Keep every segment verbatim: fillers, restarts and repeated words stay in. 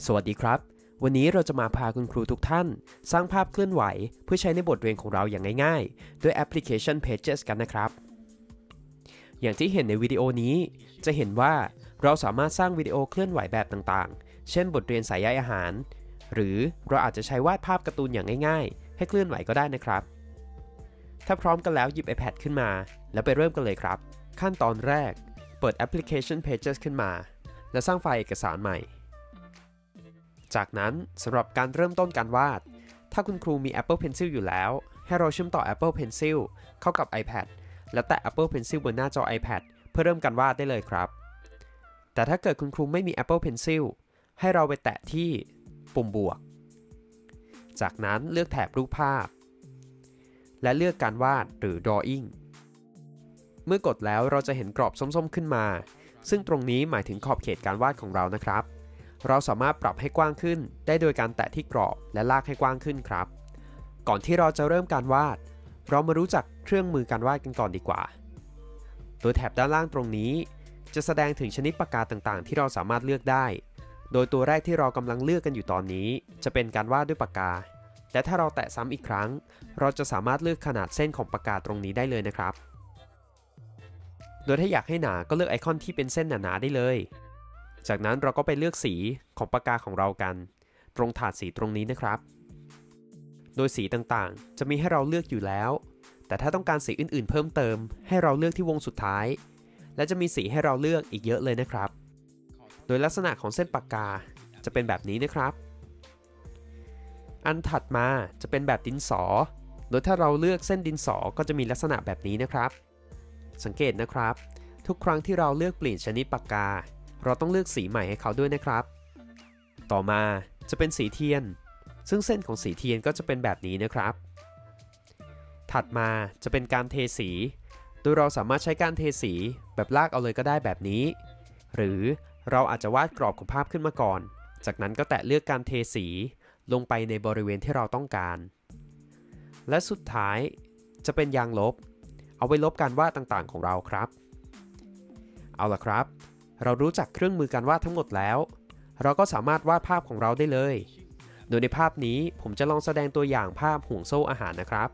สวัสดีครับวันนี้เราจะมาพาคุณครูทุกท่านสร้างภาพเคลื่อนไหวเพื่อใช้ในบทเรียนของเราอย่างง่ายๆด้วยแอปพลิเคชัน Pages กันนะครับอย่างที่เห็นในวิดีโอนี้จะเห็นว่าเราสามารถสร้างวิดีโอเคลื่อนไหวแบบต่างๆเช่นบทเรียนสายใยอาหารหรือเราอาจจะใช้วาดภาพการ์ตูนอย่างง่ายๆให้เคลื่อนไหวก็ได้นะครับถ้าพร้อมกันแล้วหยิบ iPad ขึ้นมาแล้วไปเริ่มกันเลยครับขั้นตอนแรกเปิดแอปพลิเคชัน Pages ขึ้นมาและสร้างไฟล์เอกสารใหม่จากนั้นสำหรับการเริ่มต้นการวาดถ้าคุณครูมี Apple Pencil อยู่แล้วให้เราเชื่อมต่อ Apple Pencil เข้ากับ iPad แล้วแตะ Apple Pencil บนหน้าจอ iPad เพื่อเริ่มการวาดได้เลยครับแต่ถ้าเกิดคุณครูไม่มี Apple Pencil ให้เราไปแตะที่ปุ่มบวกจากนั้นเลือกแถบรูปภาพและเลือกการวาดหรือ Drawing เมื่อกดแล้วเราจะเห็นกรอบส้มๆขึ้นมาซึ่งตรงนี้หมายถึงขอบเขตการวาดของเรานะครับเราสามารถปรับให้กว้างขึ้นได้โดยการแตะที่กรอบและลากให้กว้างขึ้นครับก่อนที่เราจะเริ่มการวาดเรามารู้จักเครื่องมือการวาดกันก่อนดีกว่าโดยแถบด้านล่างตรงนี้จะแสดงถึงชนิดปากกาต่างๆที่เราสามารถเลือกได้โดยตัวแรกที่เรากำลังเลือกกันอยู่ตอนนี้จะเป็นการวาดด้วยปากกาและถ้าเราแตะซ้ำอีกครั้งเราจะสามารถเลือกขนาดเส้นของปากกาตรงนี้ได้เลยนะครับโดยถ้าอยากให้หนาก็เลือกไอคอนที่เป็นเส้นหนาๆได้เลยจากนั้นเราก็ไปเลือกสีของปากกาของเรากันตรงถาดสีตรงนี้นะครับโดยสีต่างๆจะมีให้เราเลือกอยู่แล้วแต่ถ้าต้องการสีอื่นๆเพิ่มเติมให้เราเลือกที่วงสุดท้ายและจะมีสีให้เราเลือกอีกเยอะเลยนะครับโดยลักษณะของเส้นปากกาจะเป็นแบบนี้นะครับอันถัดมาจะเป็นแบบดินสอโดยถ้าเราเลือกเส้นดินสอก็จะมีลักษณะแบบนี้นะครับสังเกตนะครับทุกครั้งที่เราเลือกเปลี่ยนชนิดปากกาเราต้องเลือกสีใหม่ให้เขาด้วยนะครับต่อมาจะเป็นสีเทียนซึ่งเส้นของสีเทียนก็จะเป็นแบบนี้นะครับถัดมาจะเป็นการเทสีโดยเราสามารถใช้การเทสีแบบลากเอาเลยก็ได้แบบนี้หรือเราอาจจะวาดกรอบของภาพขึ้นมาก่อนจากนั้นก็แตะเลือกการเทสีลงไปในบริเวณที่เราต้องการและสุดท้ายจะเป็นยางลบเอาไว้ลบการวาดต่างๆของเราครับเอาล่ะครับเรารู้จักเครื่องมือการวาดทั้งหมดแล้วเราก็สามารถวาดภาพของเราได้เลยโดยในภาพนี้ผมจะลองแสดงตัวอย่างภาพห่วงโซ่อาหารนะครับ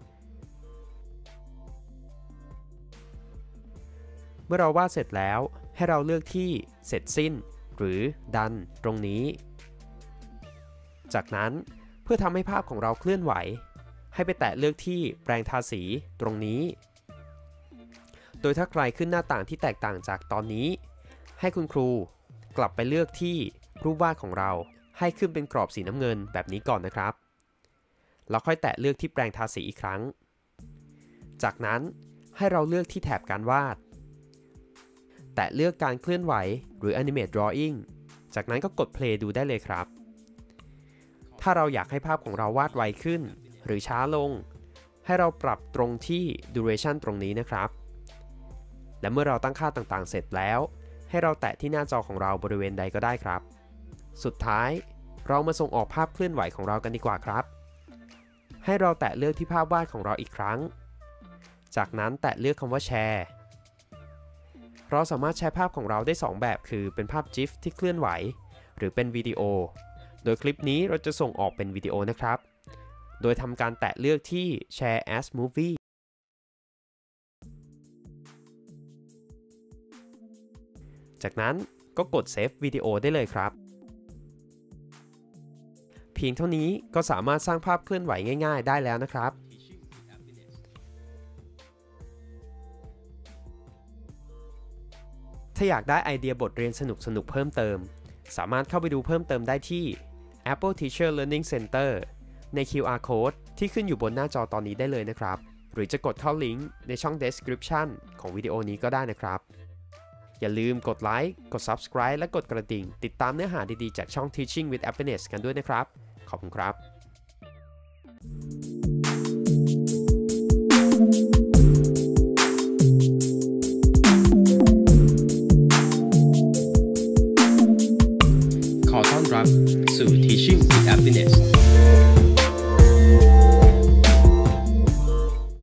เมื่อเราวาดเสร็จแล้วให้เราเลือกที่เสร็จสิ้นหรือ Done ตรงนี้จากนั้นเพื่อทำให้ภาพของเราเคลื่อนไหวให้ไปแตะเลือกที่แปรงทาสีตรงนี้โดยถ้าใครขึ้นหน้าต่างที่แตกต่างจากตอนนี้ให้คุณครูกลับไปเลือกที่รูปวาดของเราให้ขึ้นเป็นกรอบสีน้ำเงินแบบนี้ก่อนนะครับแล้วค่อยแตะเลือกที่แปรงทาสีอีกครั้งจากนั้นให้เราเลือกที่แถบการวาดแตะเลือกการเคลื่อนไหวหรือ Animate Drawing จากนั้นก็กด Play ดูได้เลยครับถ้าเราอยากให้ภาพของเราวาดไวขึ้นหรือช้าลงให้เราปรับตรงที่ Duration ตรงนี้นะครับและเมื่อเราตั้งค่าต่างๆเสร็จแล้วให้เราแตะที่หน้าจอของเราบริเวณใดก็ได้ครับสุดท้ายเรามาส่งออกภาพเคลื่อนไหวของเรากันดีกว่าครับให้เราแตะเลือกที่ภาพวาดของเราอีกครั้งจากนั้นแตะเลือกคำว่าแชร์เราสามารถแชร์ภาพของเราได้สองแบบคือเป็นภาพ GIF ที่เคลื่อนไหวหรือเป็นวิดีโอโดยคลิปนี้เราจะส่งออกเป็นวิดีโอนะครับโดยทำการแตะเลือกที่ Share as Movieจากนั้นก็กด Save วิดีโอได้เลยครับเพียงเท่านี้ก็สามารถสร้างภาพเคลื่อนไหวง่ายๆได้แล้วนะครับถ้าอยากได้ไอเดียบทเรียนสนุกๆเพิ่มเติมสามารถเข้าไปดูเพิ่มเติมได้ที่ Apple Teacher Learning Center ใน คิว อาร์ Code ที่ขึ้นอยู่บนหน้าจอตอนนี้ได้เลยนะครับหรือจะกดเข้าลิงก์ในช่อง Description ของวิดีโอนี้ก็ได้นะครับอย่าลืมกดไลค์กด Subscribe และกดกระดิ่งติดตามเนื้อหาดีๆจากช่อง Teaching with Happiness กันด้วยนะครับขอบคุณครับ